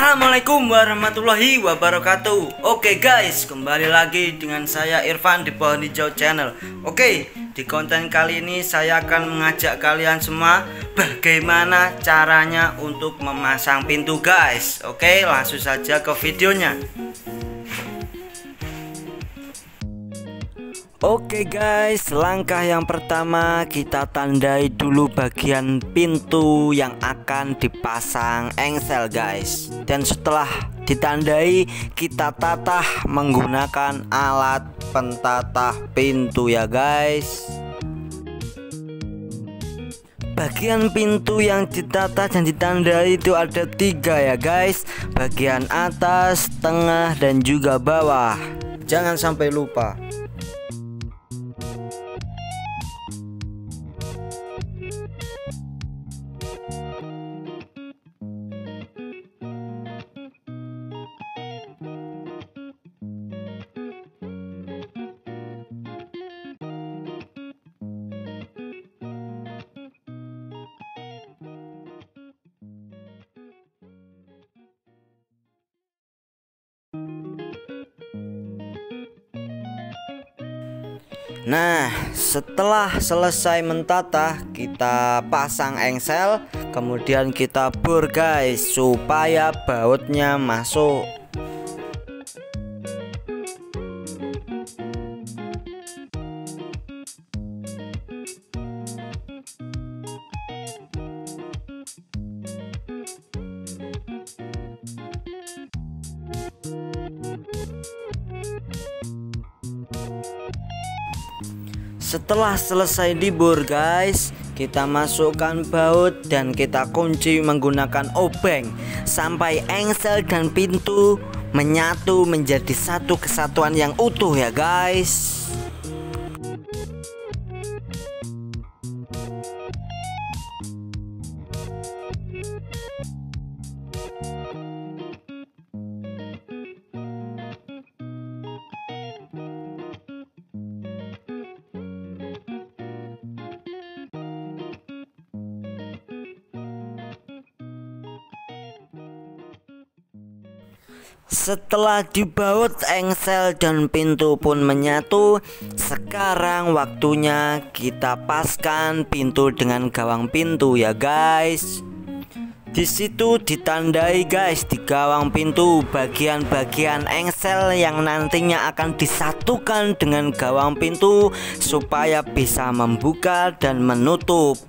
Assalamualaikum warahmatullahi wabarakatuh. Oke guys, kembali lagi dengan saya Irfan di Pohon Hijau Channel. Oke, di konten kali ini saya akan mengajak kalian semua bagaimana caranya untuk memasang pintu guys. Oke, langsung saja ke videonya. Oke guys, langkah yang pertama kita tandai dulu bagian pintu yang akan dipasang engsel guys. Dan setelah ditandai, kita tatah menggunakan alat pentatah pintu ya guys. Bagian pintu yang ditata dan ditandai itu ada 3 ya guys. Bagian atas, tengah, dan juga bawah. Jangan sampai lupa. Nah, setelah selesai mentatah, kita pasang engsel, kemudian kita bor guys supaya bautnya masuk. Setelah selesai dibor guys, kita masukkan baut dan kita kunci menggunakan obeng sampai engsel dan pintu menyatu menjadi satu kesatuan yang utuh ya guys. Setelah dibaut, engsel dan pintu pun menyatu. Sekarang waktunya kita paskan pintu dengan gawang pintu ya guys. Di situ ditandai guys di gawang pintu bagian-bagian engsel yang nantinya akan disatukan dengan gawang pintu supaya bisa membuka dan menutup.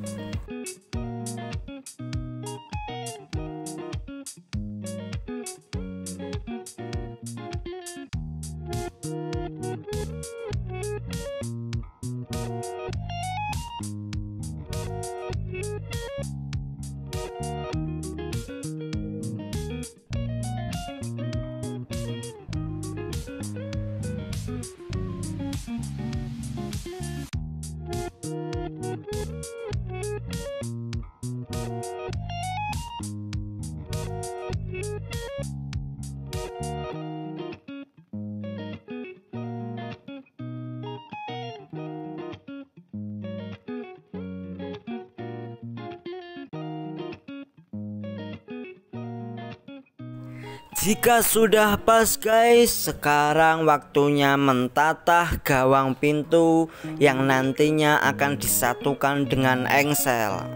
Jika sudah pas guys, sekarang waktunya mentatah gawang pintu yang nantinya akan disatukan dengan engsel.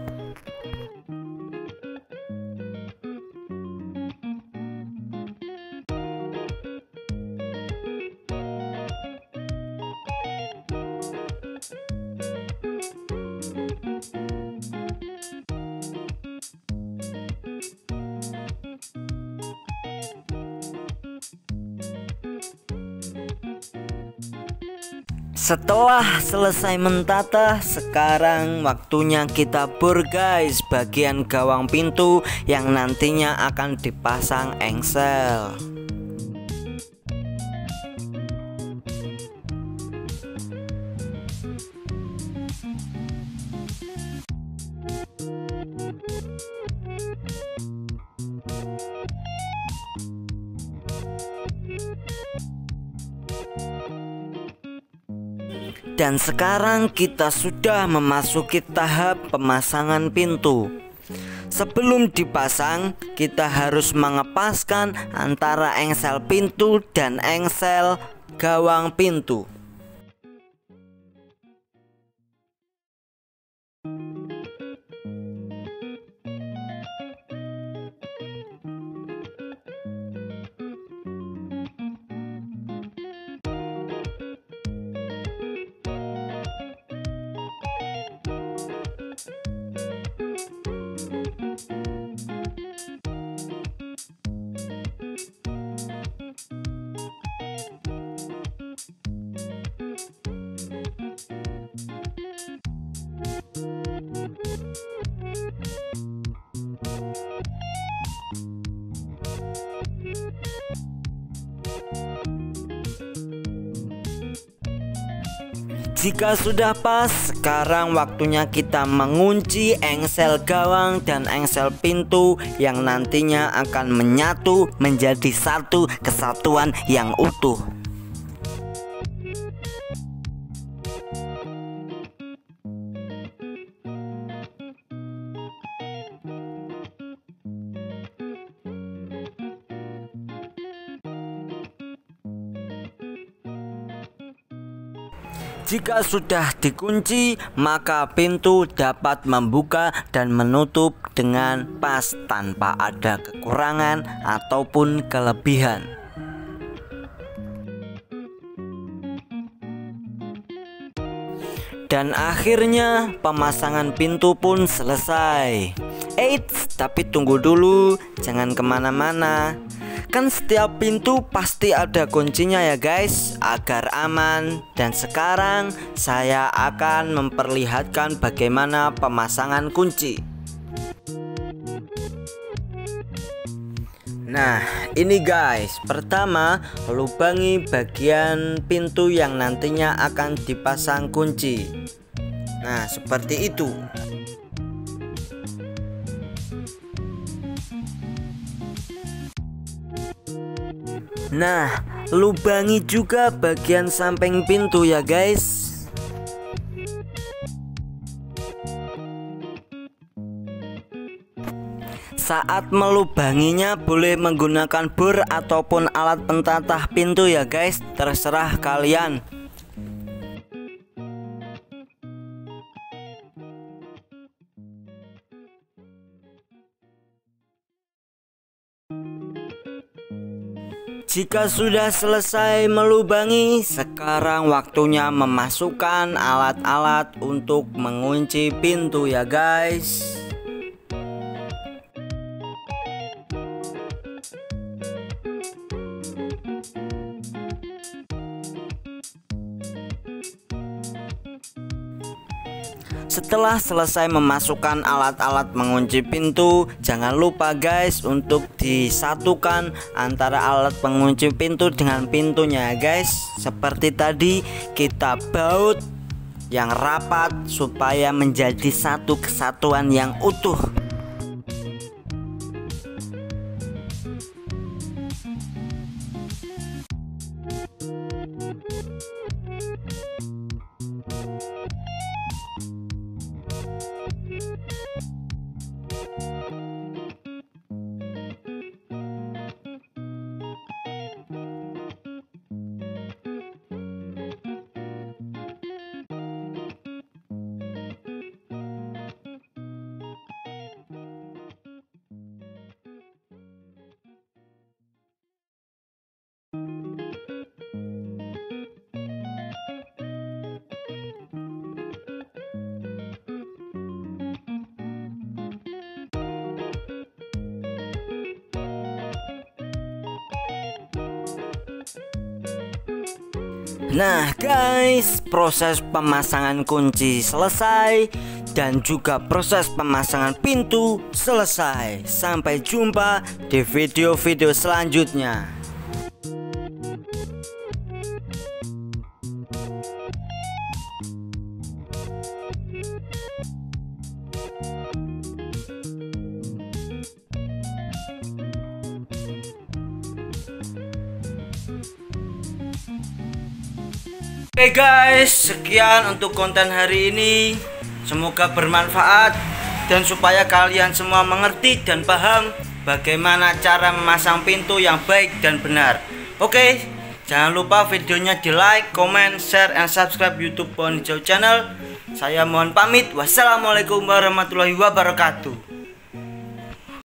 Setelah selesai mentatah, sekarang waktunya kita bor guys bagian gawang pintu yang nantinya akan dipasang engsel. Dan sekarang kita sudah memasuki tahap pemasangan pintu. Sebelum dipasang, kita harus mengepaskan antara engsel pintu dan engsel gawang pintu. Jika sudah pas, sekarang waktunya kita mengunci engsel gawang dan engsel pintu yang nantinya akan menyatu menjadi satu kesatuan yang utuh. Jika sudah dikunci, maka pintu dapat membuka dan menutup dengan pas tanpa ada kekurangan ataupun kelebihan. Dan akhirnya pemasangan pintu pun selesai. Eits, tapi tunggu dulu, jangan kemana-mana. Kan setiap pintu pasti ada kuncinya ya guys, agar aman. Dan sekarang saya akan memperlihatkan bagaimana pemasangan kunci. Nah, ini guys, pertama lubangi bagian pintu yang nantinya akan dipasang kunci. Nah, seperti itu. Nah, lubangi juga bagian samping pintu ya guys. Saat melubanginya boleh menggunakan bor ataupun alat pentatah pintu ya guys, terserah kalian. Jika sudah selesai melubangi, sekarang waktunya memasukkan alat-alat untuk mengunci pintu ya guys. Setelah selesai memasukkan alat-alat mengunci pintu, jangan lupa guys untuk disatukan antara alat pengunci pintu dengan pintunya guys. Seperti tadi kita baut yang rapat supaya menjadi satu kesatuan yang utuh. Nah guys, proses pemasangan kunci selesai dan juga proses pemasangan pintu selesai. Sampai jumpa di video-video selanjutnya. Oke guys, sekian untuk konten hari ini. Semoga bermanfaat. dan supaya kalian semua mengerti dan paham bagaimana cara memasang pintu yang baik dan benar. Oke, jangan lupa videonya di like, comment, share, and subscribe YouTube Pohon Hijau Channel. Saya mohon pamit. Wassalamualaikum warahmatullahi wabarakatuh.